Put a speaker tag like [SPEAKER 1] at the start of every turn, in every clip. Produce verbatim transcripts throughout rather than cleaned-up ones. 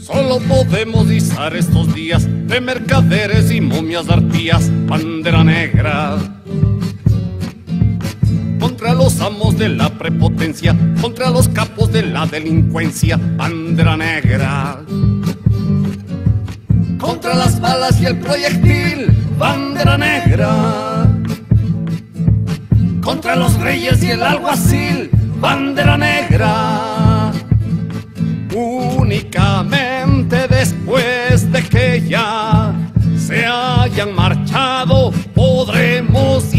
[SPEAKER 1] Solo podemos izar estos días de mercaderes y momias de arpías, bandera negra. Contra los amos de la prepotencia, contra los capos de la delincuencia, bandera negra. Contra las balas y el proyectil, bandera negra. Contra los reyes y el alguacil, bandera negra. Únicamente después de que ya se hayan marchado podremos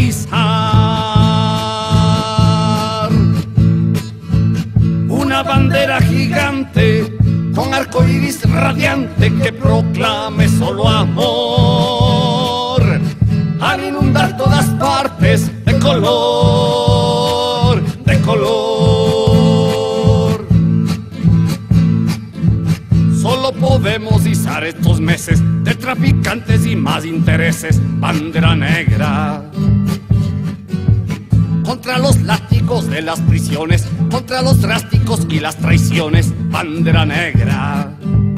[SPEAKER 1] izar una bandera gigante con arco iris radiante que proclame solo amor, al inundar todas partes de color, de color. Solo podemos izar estos meses de traficantes y más intereses, bandera negra. Contra los látigos de las prisiones, contra los drásticos y las traiciones, bandera negra.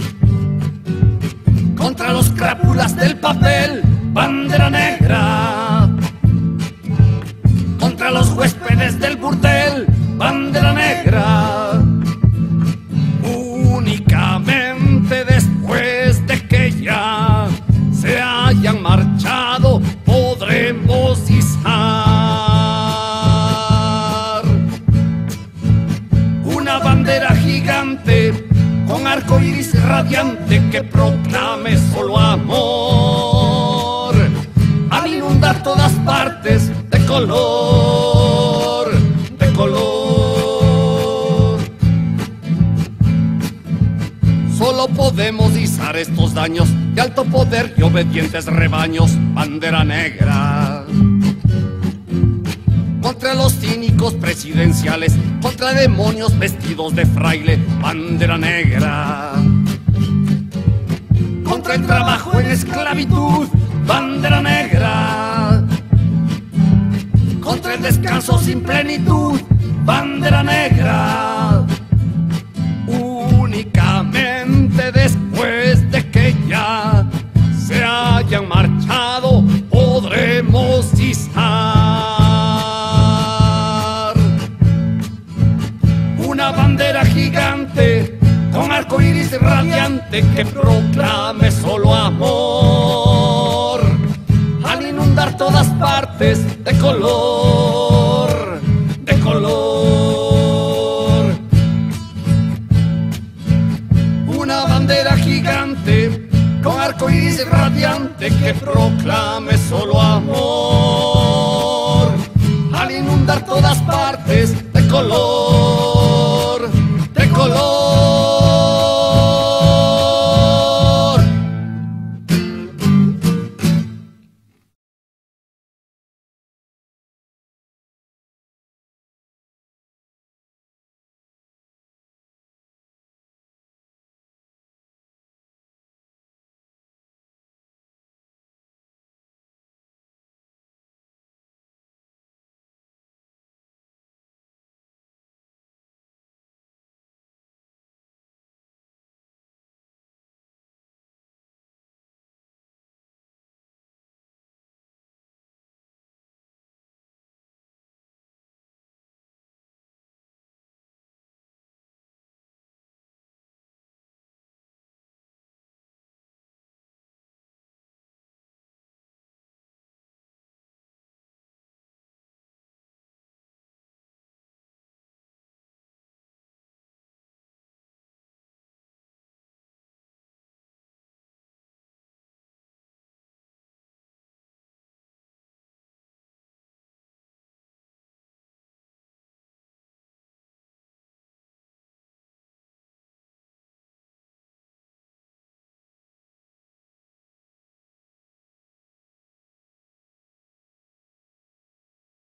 [SPEAKER 1] Contra los crápulas del papel, bandera negra. Contra los huéspedes del burdel, bandera negra. Únicamente después de que ya se hayan marchado podremos izar una bandera gigante con arco iris radiante que proclame solo amor, al inundar todas partes de color, de color. Solo podemos izar estos daños de alto poder y obedientes rebaños, bandera negra. Contra los cínicos presidenciales, contra demonios vestidos de fraile, bandera negra. Contra el trabajo en esclavitud, bandera negra. Contra el descanso sin plenitud, bandera negra. Únicamente después de que ya se hayan marchado podremos izar una bandera gigante con arco iris radiante que proclame solo amor, al inundar todas partes de color, de color. Una bandera gigante con arco iris radiante que proclame solo amor, al inundar todas partes de color.